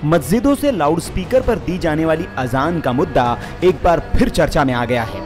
मस्जिदों से लाउडस्पीकर पर दी जाने वाली अजान का मुद्दा एक बार फिर चर्चा में आ गया है।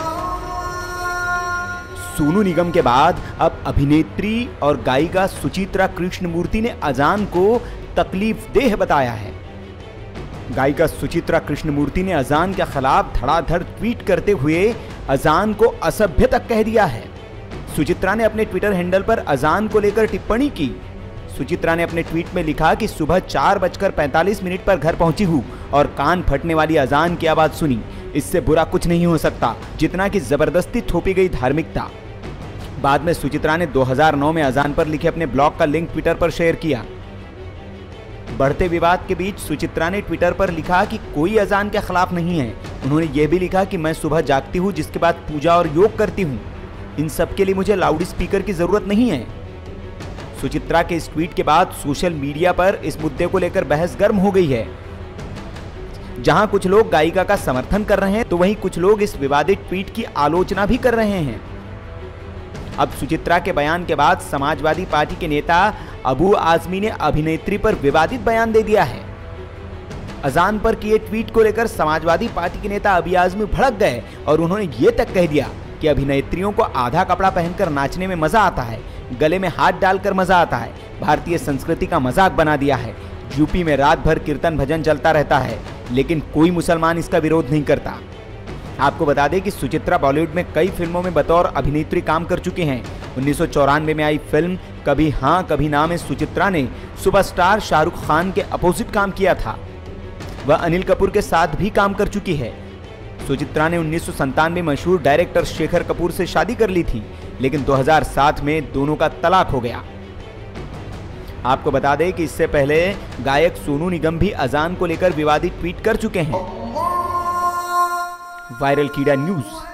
सोनू निगम के बाद अब अभिनेत्री और गायिका सुचित्रा कृष्णमूर्ति ने अजान को तकलीफदेह बताया है। गायिका सुचित्रा कृष्णमूर्ति ने अजान के खिलाफ धड़ाधड़ ट्वीट करते हुए अजान को असभ्य तक कह दिया है। सुचित्रा ने अपने ट्विटर हैंडल पर अजान को लेकर टिप्पणी की। सुचित्रा ने अपने ट्वीट में लिखा कि सुबह 4:45 पर घर पहुंची हूं और कान फटने वाली अजान की आवाज सुनी। इससे बुरा कुछ नहीं हो सकता जितना कि जबरदस्ती थोपी गई धार्मिकता। बाद में सुचित्रा ने 2009 में अजान पर लिखे अपने ब्लॉग का लिंक ट्विटर पर शेयर किया। बढ़ते विवाद के बीच सुचित्रा ने ट्विटर पर लिखा कि कोई अजान के खिलाफ नहीं है। उन्होंने यह भी लिखा कि मैं सुबह जागती हूं, जिसके बाद पूजा और योग करती हूं। इन सब के लिए मुझे लाउड स्पीकर की जरूरत नहीं है। सुचित्रा के इस ट्वीट के बाद सोशल मीडिया पर इस मुद्दे को लेकर बहस गर्म हो गई है। जहां कुछ लोग गायिका का समर्थन कर रहे हैं तो वहीं कुछ लोग इस विवादित ट्वीट की आलोचना भी कर रहे हैं। अब सुचित्रा के बयान के बाद समाजवादी पार्टी के नेता अबू आजमी ने अभिनेत्री पर विवादित बयान दे दिया है। अजान पर किए ट्वीट को लेकर समाजवादी पार्टी के नेता अबू आजमी भड़क गए और उन्होंने ये तक कह दिया कि अभिनेत्रियों को आधा कपड़ा पहनकर नाचने में मजा आता है, गले में हाथ डालकर मजा आता है, भारतीय संस्कृति का मजाक बना दिया है। यूपी में रात भर कीर्तन भजन चलता रहता है, लेकिन कोई मुसलमान इसका विरोध नहीं करता। आपको बता दें कि सुचित्रा बॉलीवुड में कई फिल्मों में बतौर अभिनेत्री काम कर चुकी हैं। 1994 में आई फिल्म कभी हाँ कभी ना में सुचित्रा ने सुपरस्टार शाहरुख खान के अपोजिट काम किया था। वह अनिल कपूर के साथ भी काम कर चुकी है। सुचित्रा ने 1997 में मशहूर डायरेक्टर शेखर कपूर से शादी कर ली थी, लेकिन 2007 में दोनों का तलाक हो गया। आपको बता दें कि इससे पहले गायक सोनू निगम भी अजान को लेकर विवादित ट्वीट कर चुके हैं। वायरल कीड़ा न्यूज़।